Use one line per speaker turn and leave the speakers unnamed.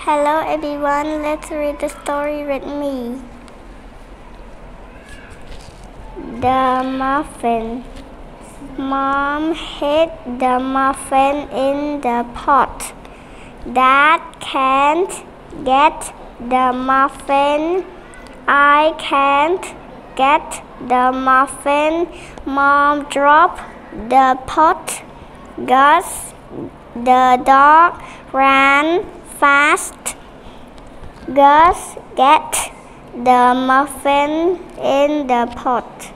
Hello everyone, let's read the story with me. The muffin. Mom hid the muffin in the pot. Dad can't get the muffin. I can't get the muffin. Mom dropped the pot. Gus the dog ran fast. Gus get the muffin in the pot.